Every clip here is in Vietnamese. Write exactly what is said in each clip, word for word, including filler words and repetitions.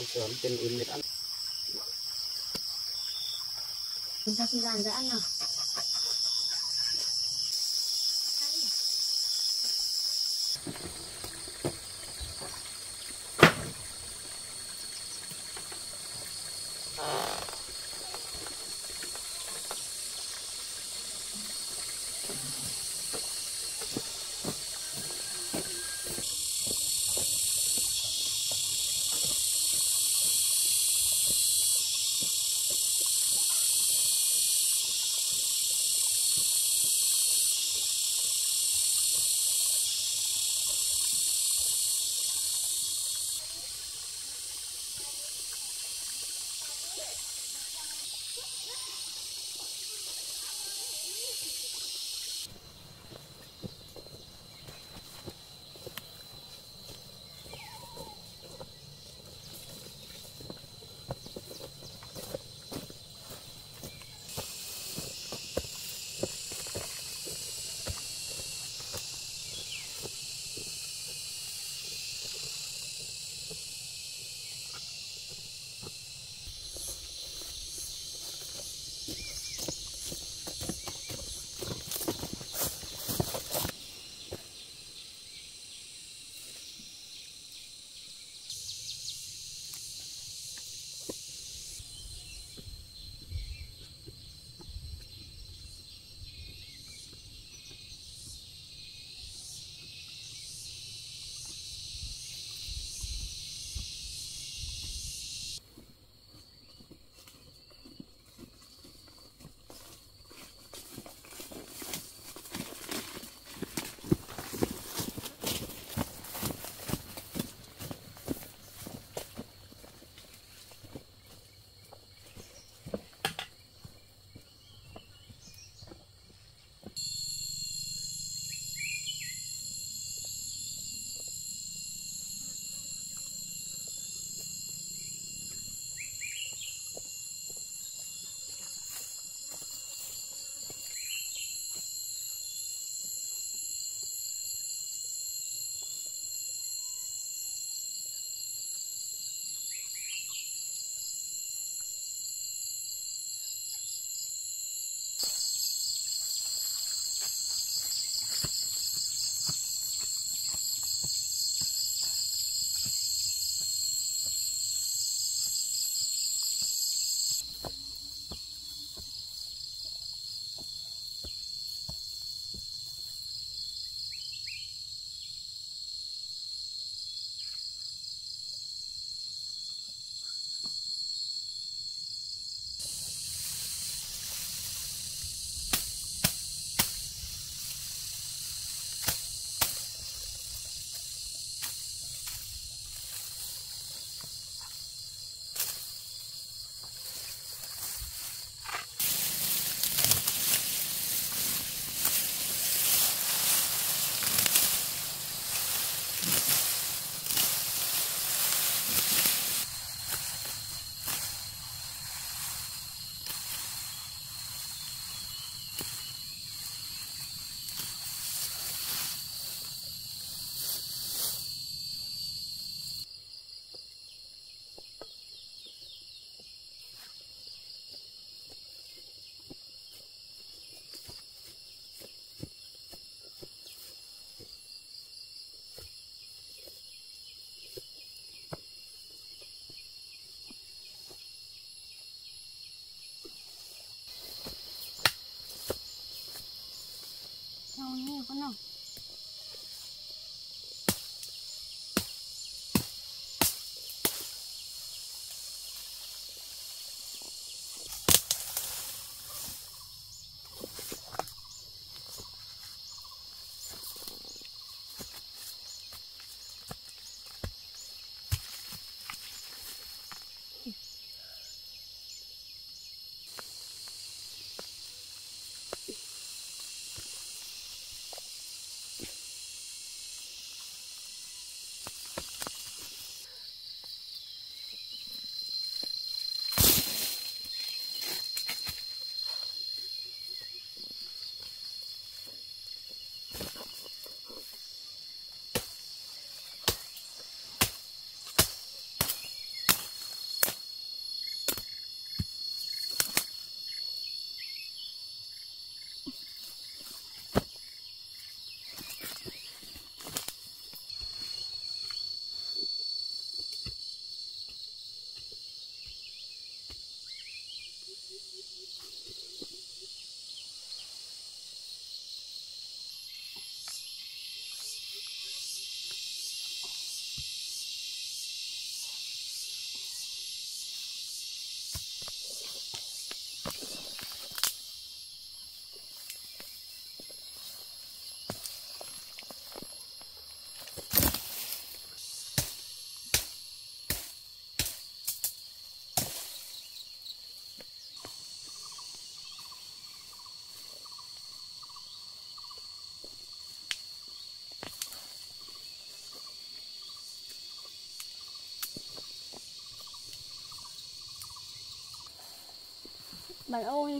sớm tiền im để ăn. Chúng ta xin làm ra ăn nào. con nào. Bài ôi.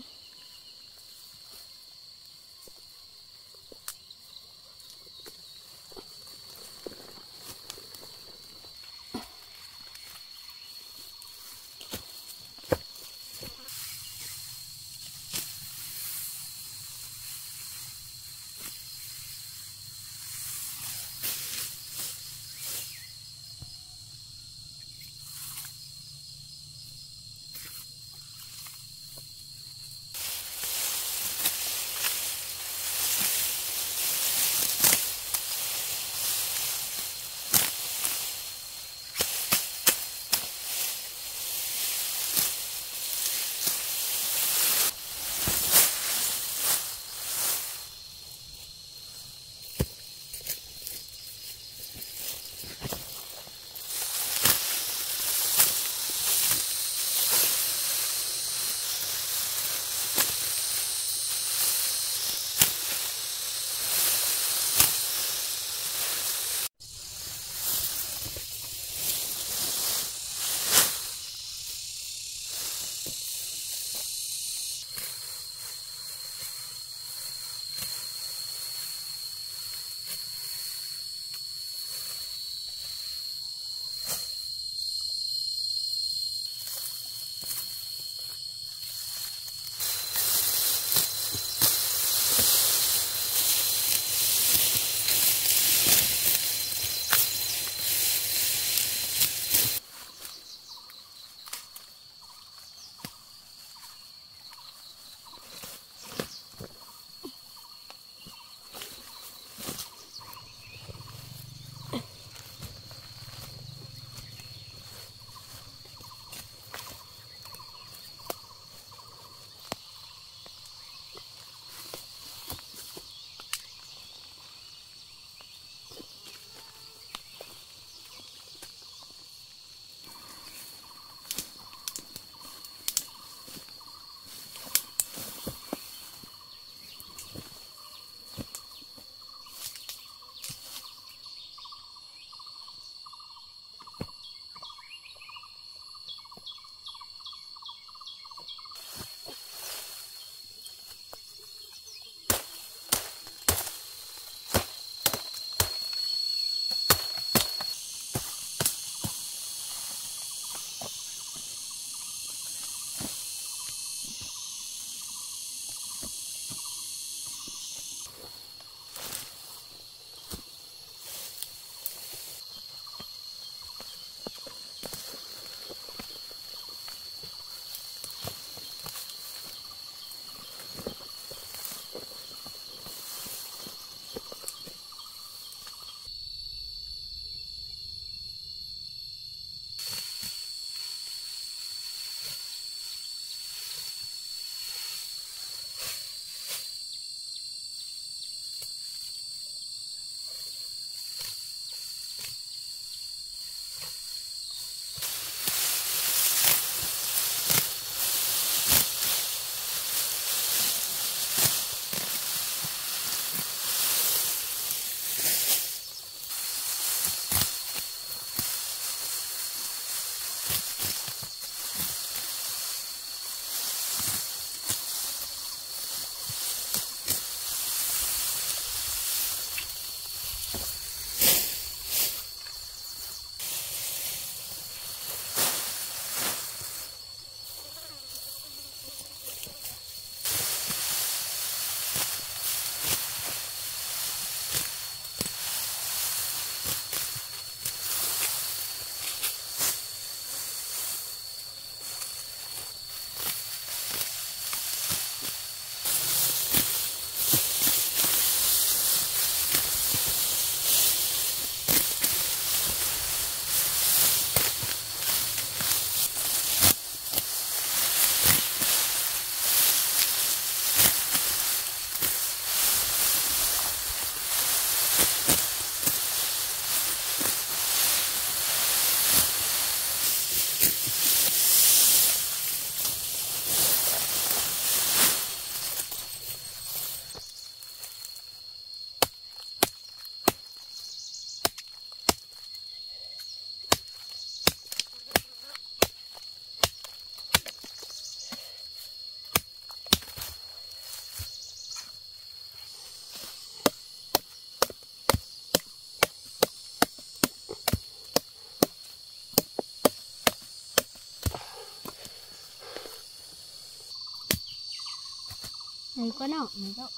Thấy có nào mấy đâu.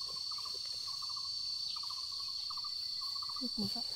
Mấy đâu.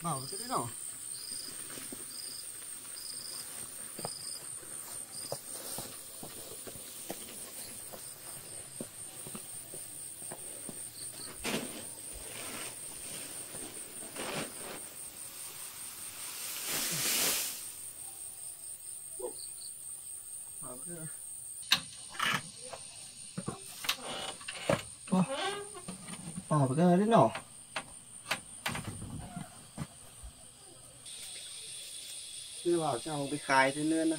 Bảo cái đấy nào. Bảo cái Bảo cái đấy nào. Đưa vào trong cái khai thế nên à.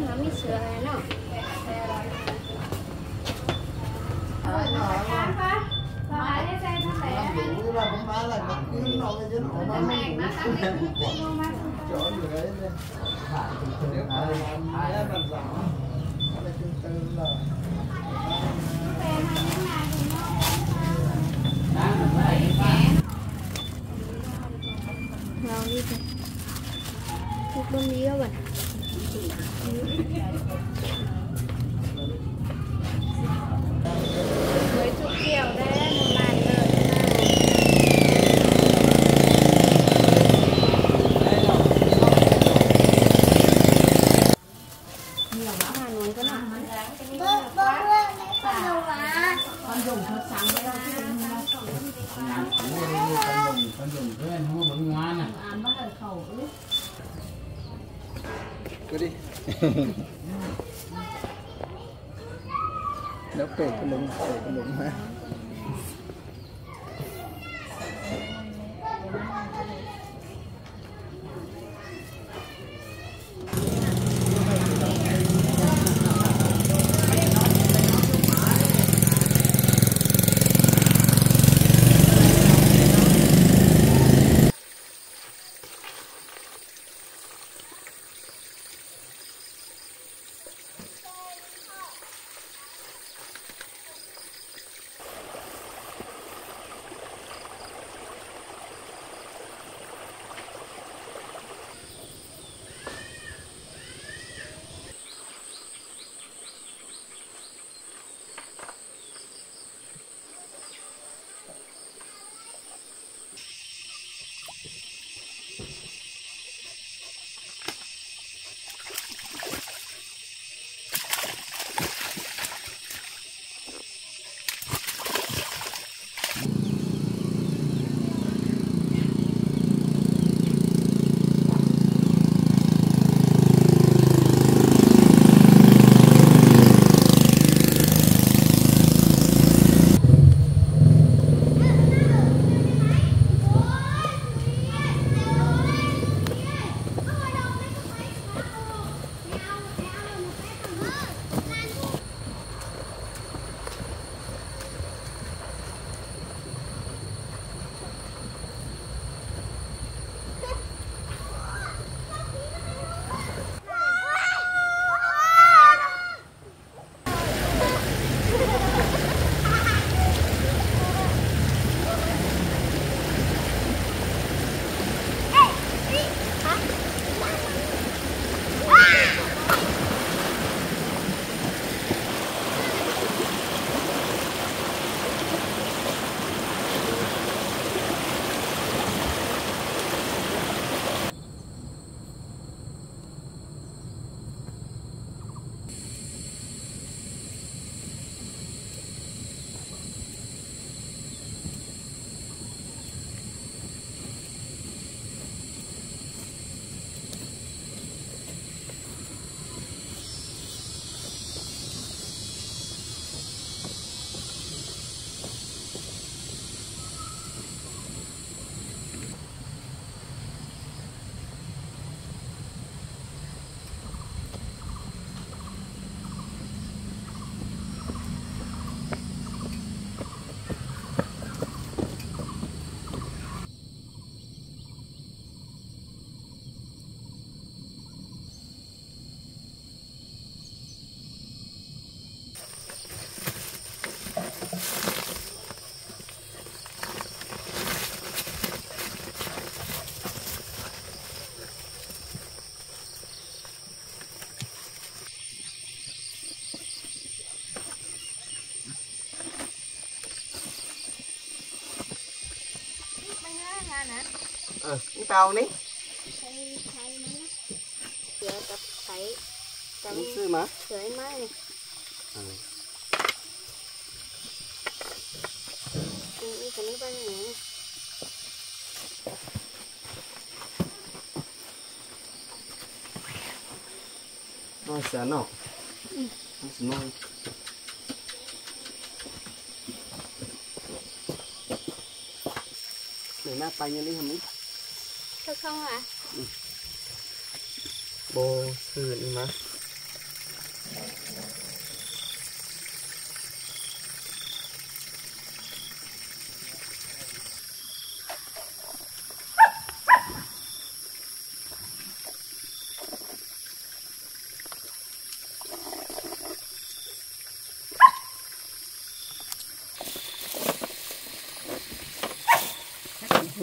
nó mới sửa này nó rồi đi thôi một bên đi đó bạn với chục kiểu đây một bàn lợn nhiều bão hà nội có nào con dùng cho sáng đấy con dùng cái anh không vẫn ngoan à ăn bắt đầu khẩu ứ cứ đi nó kể cái lưng kể cái lưng ha ờ cái tàu ní giờ tập phải tập sư mà sưởi máy này cái cái này bao nhiêu nó sẽ nọ nó sẽ nọ để nát tay như thế hả? Thật không ạ? Bồ sư đi mà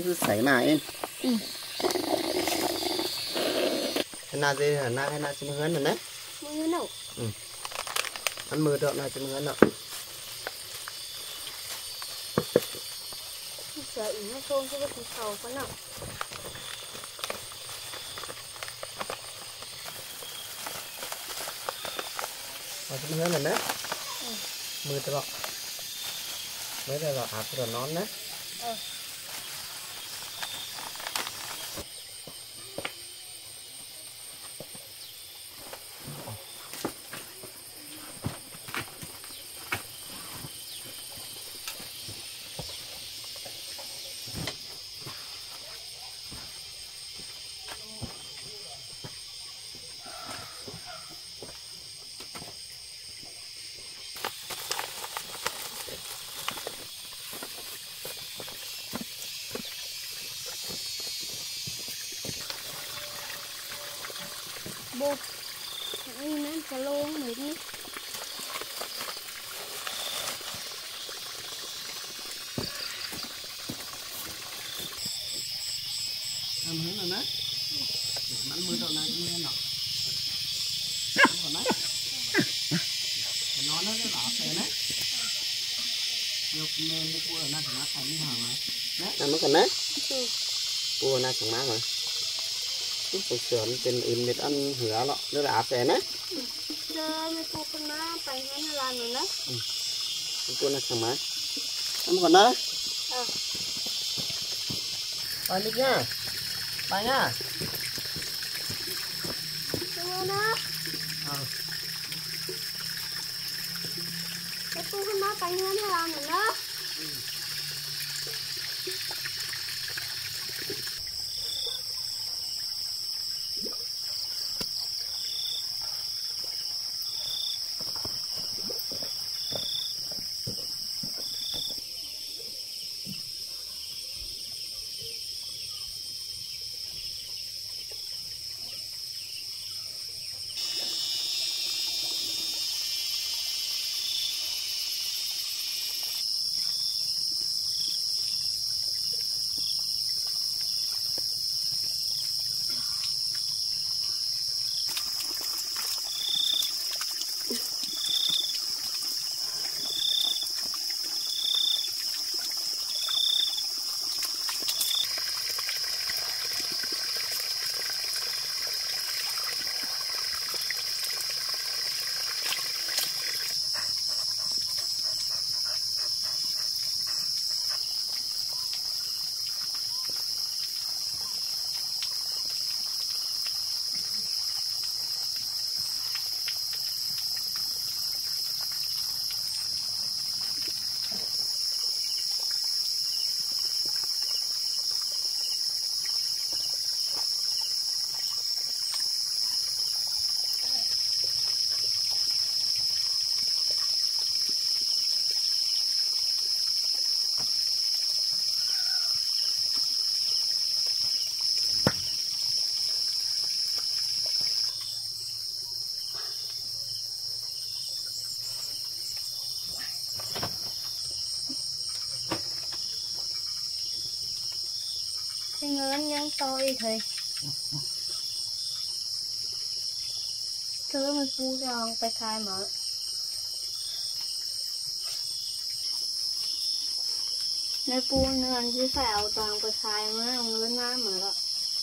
cứ sấy mà em. Ừ. Cái nào gì hả na cái nào chim hớn rồi đấy. Mưa như nào? Ừ. Ăn mưa được nào chim hớn đâu. Sợ ý nó tôm chứ có tí sầu có nào. Mà chim hớn rồi đấy. Ừ. Mưa được. Mới đây là áp rồi nón đấy. Ừ. Bu đi nó cho luôn mệt đi. Ăn hớn rồi đấy. Ăn mưa đâu này chim hớn nọ. Còn đấy. Nó nó nó đỏ thế đấy. Được nên cua ở na thằng má thành như hả mà. Đấy. Ăn nó còn đấy. Ừ. Cua na thằng má mà. Chút sườn sườn trên in mệt ăn hửa lọ, nó là áp thế đấy. Giờ mấy cô con má bánh nó làm rồi đấy. Ừ. Cua na thằng má. Ăn còn đấy. Ờ. Rồi đi nhá. Bye nhá. Chưa nó. Ờ. Mấy cô con má bánh nó làm rồi đó. Ừ. Thì người anh nhân tôi thì thứ mình phu cho phải khai mở. Nếu phu nữa anh chỉ phải ảo toàn phải khai mới ông lớn má mở đó.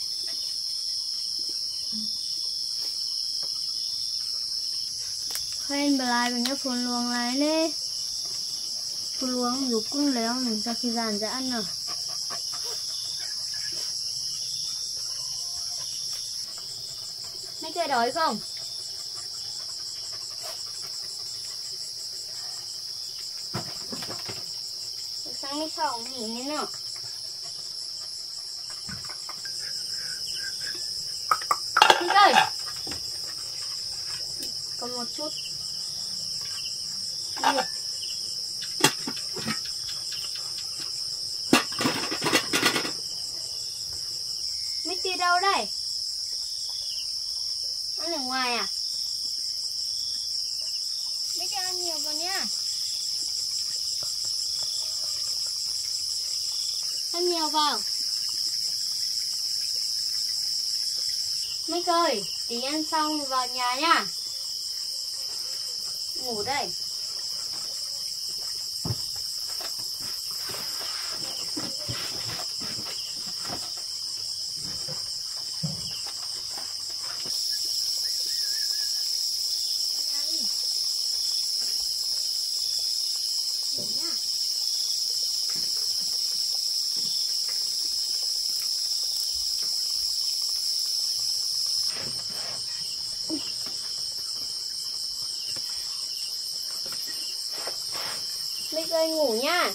Khen bà lại mình nhớ phun luồng lại đi. Phun luồng dục cũng léo mình sau khi dàn ra ăn rồi. Mấy chơi đói không? Sáng mấy sòng nghỉ thế nào? Đi ơi! Còn một chút. Đi. Mấy kia đâu đây? Ăn ở ngoài à? Mấy cái ăn nhiều vào nha. Ăn nhiều vào. Mích ơi, tí ăn xong vào nhà nhá. Ngủ đây. Ngủ nhá. Mích ơi ngủ nhá.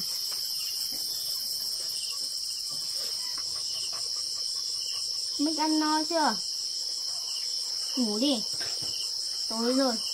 Mích ăn no chưa? Ngủ đi. Tối rồi.